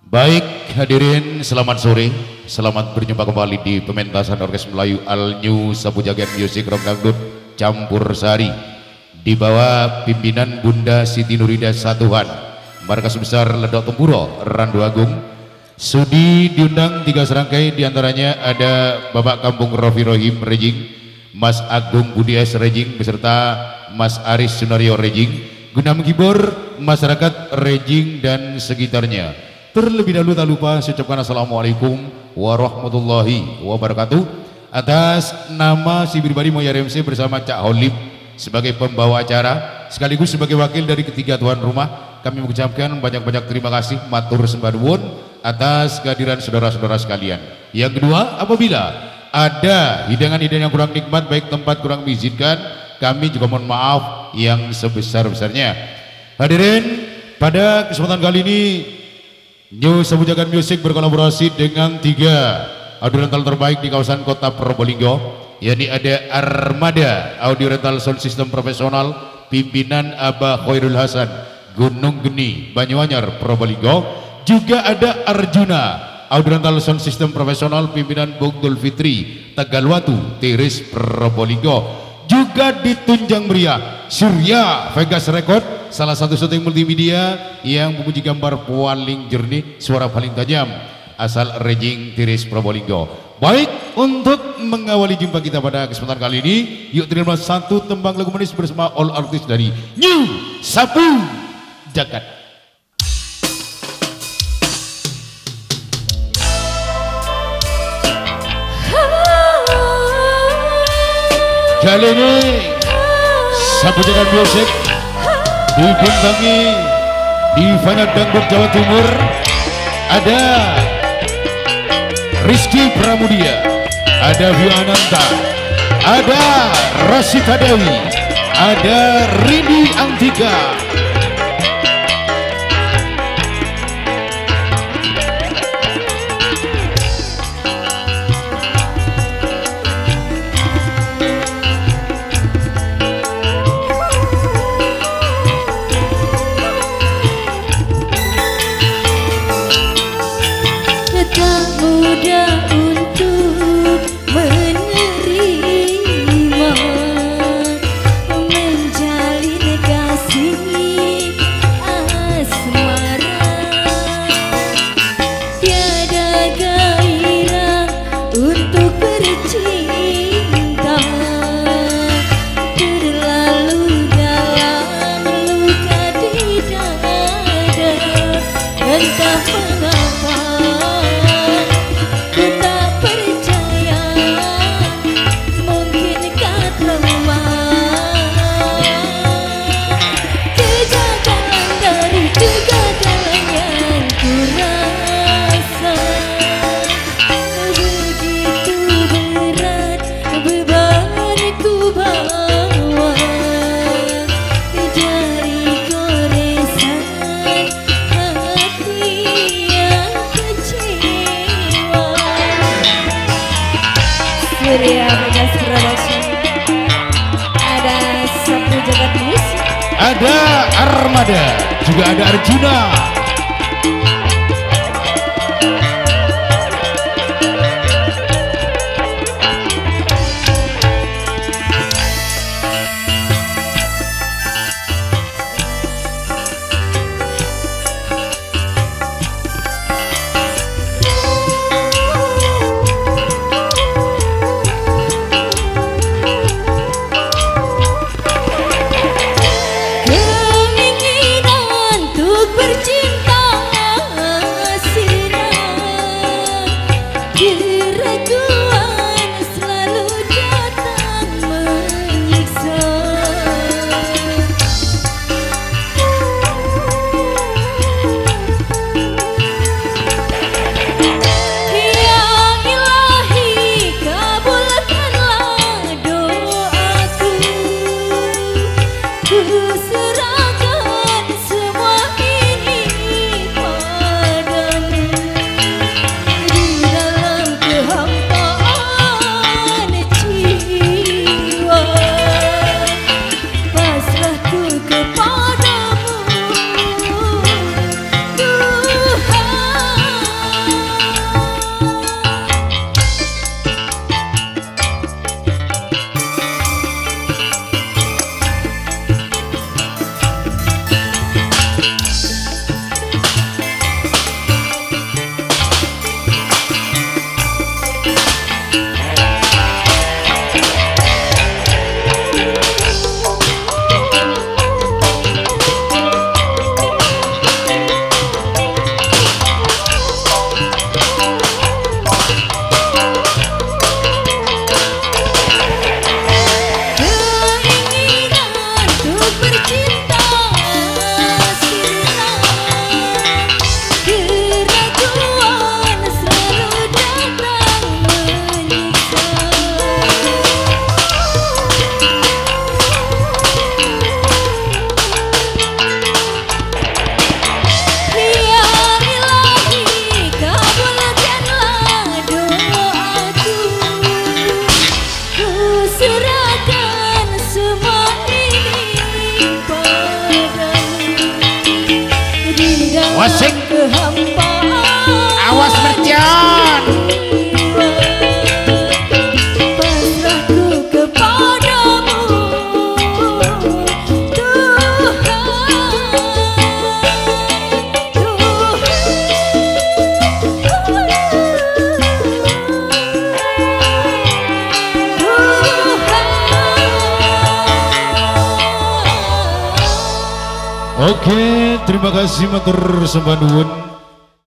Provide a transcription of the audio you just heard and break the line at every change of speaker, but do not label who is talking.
Baik hadirin, selamat sore, selamat berjumpa kembali di pementasan Orkes Melayu Al New Sabu Jagat Music Rock Dangdut Campur Sari di bawah pimpinan Bunda Siti Nurida Satuhan, Markas Besar Ledok Tempuro, Randu Agung. Sudi diundang 3 serangkai, diantaranya ada Bapak Kampung Rofi Rohim Rejing, Mas Agung Budias Rejing beserta Mas Aris Sunario Rejing, guna menghibur masyarakat Rejing dan sekitarnya. Terlebih dahulu tak lupa saya ucapkan Assalamualaikum warahmatullahi wabarakatuh. Atas nama si pribadi Moya RMC bersama Cak Holib sebagai pembawa acara sekaligus sebagai wakil dari ketiga tuan rumah, kami mengucapkan banyak-banyak terima kasih matur sembah nuwun atas kehadiran saudara-saudara sekalian. Yang kedua, apabila ada hidangan-hidangan yang kurang nikmat, baik tempat kurang mengizinkan, kami juga mohon maaf yang sebesar-besarnya. Hadirin, pada kesempatan kali ini New Sabu Jagat Music berkolaborasi dengan 3 audio rental terbaik di kawasan kota Probolinggo, yakni ada Armada Audio Rental Sound System Profesional pimpinan Abah Khairul Hasan, Gunung Geni, Banyuanyar, Probolinggo. Juga ada Arjuna Audio Rental Sound System Profesional pimpinan Bung Dul Fitri, Tegalwatu, Tiris, Probolinggo. Juga ditunjang meriah Surya Vegas Record, salah satu syuting multimedia yang memuji gambar paling jernih, suara paling tajam, asal Rejing, Tiris, Probolinggo. Baik, untuk mengawali jumpa kita pada kesempatan kali ini, yuk terima satu tembang lagu manis bersama all artis dari New Sabu Jagat. Kali ini Sabu Jagat Music dibintangi Divanya Dangdut Jawa Timur, ada Rizky Pramudia, ada Vio Ananta, ada Rosita Dewi, ada Ridi Antika. Ada Armada, juga ada Arjuna.
Keinginan untuk bercinta
Asik. Awas mercon. Oke, terima kasih matur sembah nuwun.